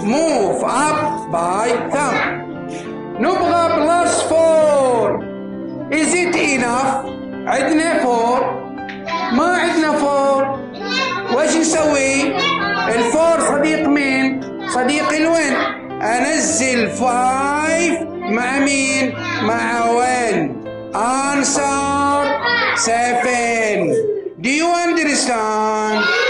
move up by thumb. نبغى plus 4. Is it enough؟ عندنا 4. ما عندنا 4. وش نسوي؟ ال4 صديق مين؟ صديق الوين؟ أنزل 5 مع مين؟ مع 1. Answer 7. Do you understand?